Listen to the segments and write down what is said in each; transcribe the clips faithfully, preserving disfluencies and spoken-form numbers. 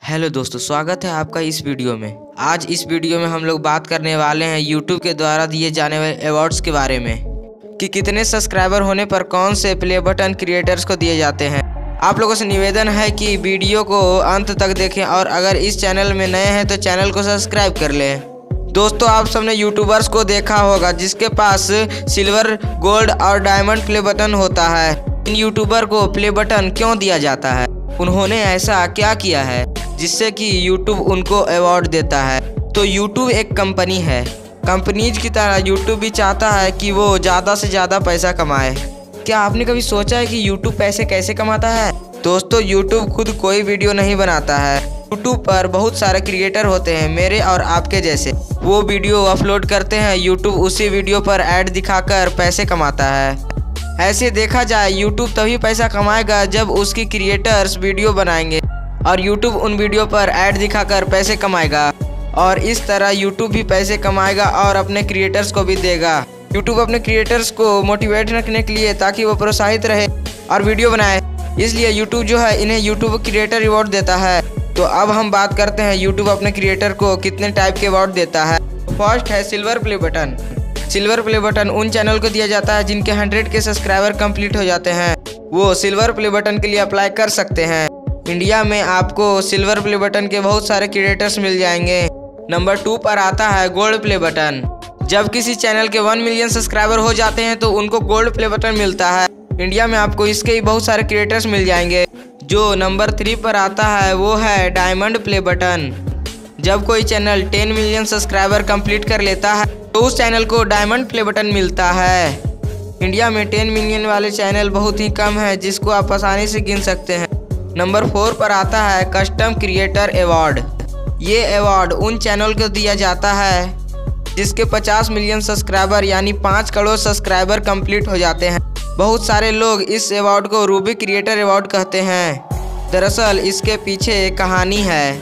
Hello दोस्तों, स्वागत है आपका इस वीडियो में। आज इस वीडियो में हम लोग बात करने वाले हैं यूट्यूब के द्वारा दिए जाने वाले अवार्ड्स के बारे में कि कितने सब्सक्राइबर होने पर कौन से प्ले बटन क्रिएटर्स को दिए जाते हैं। आप लोगों से निवेदन है कि वीडियो को अंत तक देखें और अगर इस चैनल में नए हैं तो चैनल को सब्सक्राइब कर लें। दोस्तों, आप सबने यूट्यूबर्स को देखा होगा जिसके पास सिल्वर, गोल्ड और डायमंड प्ले बटन होता है। इन यूट्यूबर को प्ले बटन क्यों दिया जाता है? उन्होंने ऐसा क्या किया है जिससे कि यूट्यूब उनको अवार्ड देता है? तो यूट्यूब एक कंपनी है। कंपनीज की तरह यूट्यूब भी चाहता है कि वो ज़्यादा से ज़्यादा पैसा कमाए। क्या आपने कभी सोचा है कि यूट्यूब पैसे कैसे कमाता है? दोस्तों, यूट्यूब खुद कोई वीडियो नहीं बनाता है। यूट्यूब पर बहुत सारे क्रिएटर होते हैं, मेरे और आपके जैसे। वो वीडियो अपलोड करते हैं, यूट्यूब उसी वीडियो पर ऐड दिखाकर पैसे कमाता है। ऐसे देखा जाए यूट्यूब तभी पैसा कमाएगा जब उसकी क्रिएटर्स वीडियो बनाएंगे और यूट्यूब उन वीडियो पर ऐड दिखाकर पैसे कमाएगा, और इस तरह यूट्यूब भी पैसे कमाएगा और अपने क्रिएटर्स को भी देगा। यूट्यूब अपने क्रिएटर्स को मोटिवेट रखने के लिए ताकि वो प्रोत्साहित रहे और वीडियो बनाए, इसलिए यूट्यूब जो है इन्हें यूट्यूब क्रिएटर अवार्ड देता है। तो अब हम बात करते हैं यूट्यूब अपने क्रिएटर को कितने टाइप के अवार्ड देता है। फर्स्ट है silver play button. Silver play button उन चैनल को दिया जाता है जिनके हंड्रेड के सब्सक्राइबर कंप्लीट हो जाते हैं। वो सिल्वर प्ले बटन के लिए अप्लाई कर सकते हैं। इंडिया में आपको सिल्वर प्ले बटन के बहुत सारे क्रिएटर्स मिल जाएंगे। नंबर टू पर आता है गोल्ड प्ले बटन। जब किसी चैनल के वन मिलियन सब्सक्राइबर हो जाते हैं तो उनको गोल्ड प्ले बटन मिलता है। इंडिया में आपको इसके ही बहुत सारे क्रिएटर्स मिल जाएंगे। जो नंबर थ्री पर आता है वो है डायमंड प्ले बटन। जब कोई channel ten million subscriber complete कर लेता है तो उस चैनल को डायमंड प्ले बटन मिलता है। इंडिया में टेन मिलियन वाले चैनल बहुत ही कम है जिसको आप आसानी से गिन सकते हैं। नंबर फोर पर आता है कस्टम क्रिएटर अवार्ड। ये अवार्ड उन चैनल को दिया जाता है जिसके पचास मिलियन सब्सक्राइबर यानी पाँच करोड़ सब्सक्राइबर कंप्लीट हो जाते हैं। बहुत सारे लोग इस अवार्ड को रूबी क्रिएटर अवार्ड कहते हैं। दरअसल इसके पीछे एक कहानी है।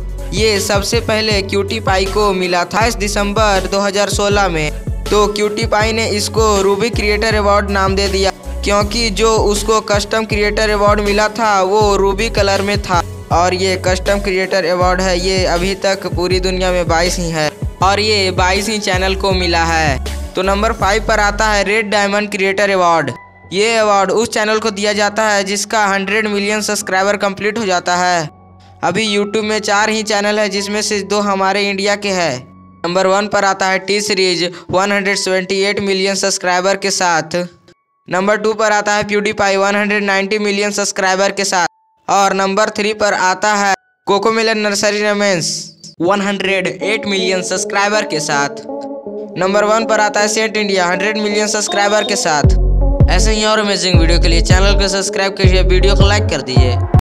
ये सबसे पहले क्यूटी पाई को मिला था इस दिसंबर दो हज़ार सोलह में। तो क्यूटी पाई ने इसको रूबी क्रिएटर अवार्ड नाम दे दिया क्योंकि जो उसको कस्टम क्रिएटर अवार्ड मिला था वो रूबी कलर में था। और ये कस्टम क्रिएटर अवार्ड है, ये अभी तक पूरी दुनिया में बाईस ही है और ये बाईस ही चैनल को मिला है। तो नंबर फाइव पर आता है रेड डायमंड क्रिएटर अवार्ड। ये अवार्ड उस चैनल को दिया जाता है जिसका हंड्रेड मिलियन सब्सक्राइबर कंप्लीट हो जाता है। अभी यूट्यूब में चार ही चैनल है जिसमें से दो हमारे इंडिया के हैं। नंबर वन पर आता है टी सीरीज एक सौ अठहत्तर मिलियन सब्सक्राइबर के साथ। नंबर टू पर आता है प्यूडीपाई एक सौ नब्बे मिलियन सब्सक्राइबर के साथ। और नंबर थ्री पर आता है कोकोमेलन नर्सरी रेमेंस एक सौ आठ मिलियन सब्सक्राइबर के साथ। नंबर वन पर आता है सेंट इंडिया सौ मिलियन सब्सक्राइबर के साथ। ऐसे ही और अमेजिंग वीडियो के लिए चैनल को सब्सक्राइब कीजिए, वीडियो को लाइक कर दीजिए।